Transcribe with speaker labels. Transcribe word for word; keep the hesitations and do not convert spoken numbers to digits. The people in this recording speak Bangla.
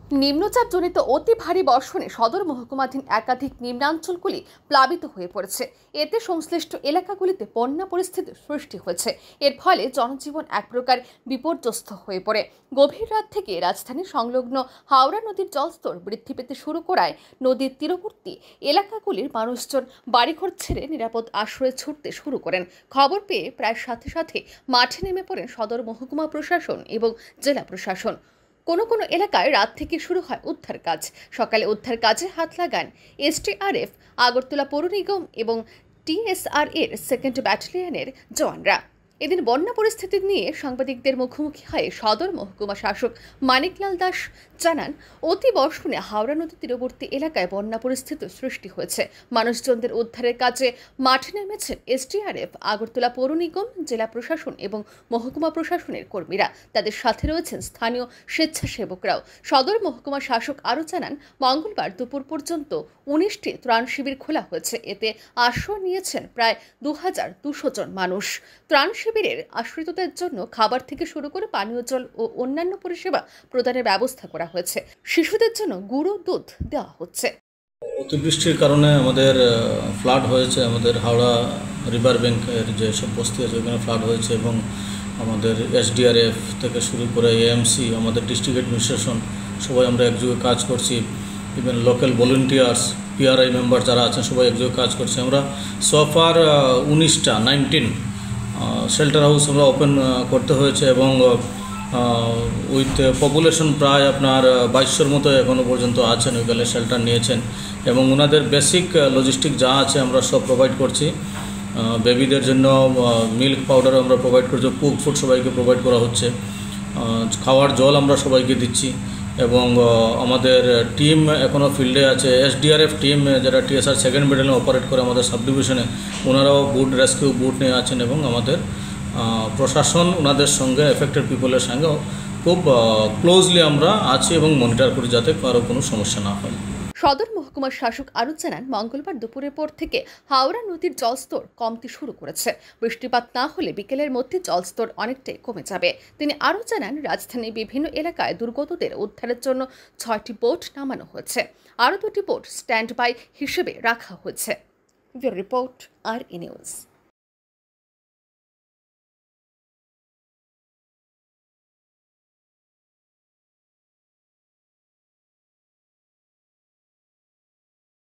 Speaker 1: নিম্নচাপজনিত অতি ভারী বর্ষণে সদর মহকুমাধীন একাধিক নিম্নাঞ্চলগুলি প্লাবিত হয়ে পড়েছে। এতে সংশ্লিষ্ট এলাকাগুলিতে বন্যা পরিস্থিতির সৃষ্টি হয়েছে। এর ফলে জনজীবন এক প্রকার বিপর্যস্ত হয়ে পড়ে। গভীর রাত থেকে রাজধানী সংলগ্ন হাওড়া নদীর জলস্তর বৃদ্ধি পেতে শুরু করায় নদীর তীরবর্তী এলাকাগুলির মানুষজন বাড়িঘর ছেড়ে নিরাপদ আশ্রয়ে ছুটতে শুরু করেন। খবর পেয়ে প্রায় সাথে সাথে মাঠে নেমে পড়েন সদর মহকুমা প্রশাসন এবং জেলা প্রশাসন। কোনো কোনো এলাকায় রাত থেকে শুরু হয় উদ্ধার কাজ। সকালে উদ্ধার কাজে হাত লাগান এসডিআরএফ, আগরতলা পৌর নিগম এবং টিএসআর এর সেকেন্ড ব্যাটালিয়নের জওয়ানরা। এদিন বন্যা পরিস্থিতি নিয়ে সাংবাদিকদের মুখোমুখি হয়ে সদর মহকুমা শাসক মানিকলাল দাস জানান, অতি বর্ষণে হাওড়া নদীর তীরবর্তী এলাকায় বন্যা পরিস্থিতির সৃষ্টি হয়েছে। মানুষজনদের উদ্ধারের কাজে মাঠে নেমেছেন এসডিআরএফ, আগরতলা পৌর নিগম, জেলা প্রশাসন এবং মহকুমা প্রশাসনের কর্মীরা। তাদের সাথে রয়েছেন স্থানীয় স্বেচ্ছাসেবকরাও। সদর মহকুমা শাসক আরও জানান, মঙ্গলবার দুপুর পর্যন্ত উনিশটি ত্রাণ শিবির খোলা হয়েছে। এতে আশ্রয় নিয়েছেন প্রায় দু হাজার দুশো জন মানুষ। ত্রাণ শিবিরের আশ্রিতদের জন্য খাবার থেকে শুরু করে পানীয় জল ও অন্যান্য পরিষেবা প্রদানের ব্যবস্থা করা হয়েছে। শিশুদের জন্য গুঁড়ো দুধ দেওয়া হচ্ছে।
Speaker 2: অতিবৃষ্টির কারণে আমাদের ফ্লাড হয়েছে। আমাদের হাওড়া রিভার ব্যাংকের যে সব বস্তি আছে ওখানে ফ্লাড হয়েছে এবং আমাদের এসডিআরএফ থেকে শুরু করে এএমসি, আমাদের ডিস্ট্রিক্ট অ্যাডমিনিস্ট্রেশন সবাই আমরা একযোগে কাজ করছি। Even local volunteers, PRI member যারা আছেন সবাই একযোগে কাজ করছে। আমরা সোফার উনিশটা নাইনটিন শেল্টার হাউস আমরা ওপেন করতে হয়েছে এবং উইথ পপুলেশন প্রায় আপনার বাইশশোর মতো এখনও পর্যন্ত আছেন, ওইখানে শেল্টার নিয়েছেন এবং ওনাদের বেসিক লজিস্টিক যা আছে আমরা সব প্রোভাইড করছি। বেবিদের জন্য মিল্ক পাউডার আমরা প্রোভাইড করছি, কুক ফুড সবাইকে প্রোভাইড করা হচ্ছে, খাওয়ার জল আমরা সবাইকে দিচ্ছি এবং আমাদের টিম এখনও ফিল্ডে আছে। এসডিআরএফ টিম যারা টিএসআর সেকেন্ড ব্যাটালিয়ন অপারেট করে আমাদের সাব ডিভিশনে, ওনারাও বুট রেস্কিউ বুট নিয়ে আছেন এবং আমাদের প্রশাসন ওনাদের সঙ্গে এফেক্টেড পিপলের সঙ্গে খুব ক্লোজলি আমরা আছি এবং মনিটর করি যাতে কারো কোনো সমস্যা না হয়।
Speaker 1: সদর মহকুমার শাসক আরও জানান, মঙ্গলবার দুপুরের পর থেকে হাওড়া নদীর জলস্তর কমতে শুরু করেছে। বৃষ্টিপাত না হলে বিকেলের মধ্যে জলস্তর অনেকটাই কমে যাবে। তিনি আরও জানান, রাজধানীর বিভিন্ন এলাকায় দুর্গতদের উদ্ধারের জন্য ছয়টি বোট নামানো হয়েছে। আরও দুটি বোট স্ট্যান্ড বাই হিসেবে রাখা হয়েছে। রিপোর্ট আর ই নিউজ।